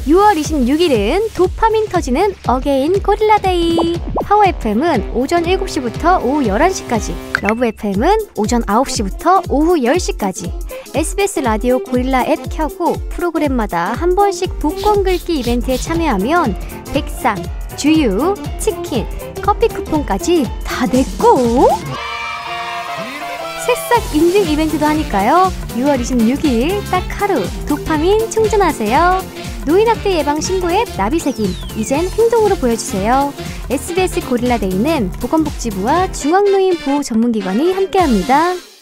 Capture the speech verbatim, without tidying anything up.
유월 이십육일은 도파민 터지는 어게인 고릴라데이. 파워 에프엠은 오전 일곱 시부터 오후 열한 시까지, 러브 에프엠은 오전 아홉 시부터 오후 열 시까지. 에스비에스 라디오 고릴라 앱 켜고 프로그램마다 한 번씩 복권 긁기 이벤트에 참여하면 백상, 주유, 치킨, 커피 쿠폰까지 다 내꺼. 새싹 인증 이벤트도 하니까요. 유월 이십육일 딱 하루 도파민 충전하세요. 노인학대 예방 신고 앱 나비새김, 이젠 행동으로 보여주세요. 에스비에스 고릴라데이는 보건복지부와 중앙노인보호 전문기관이 함께합니다.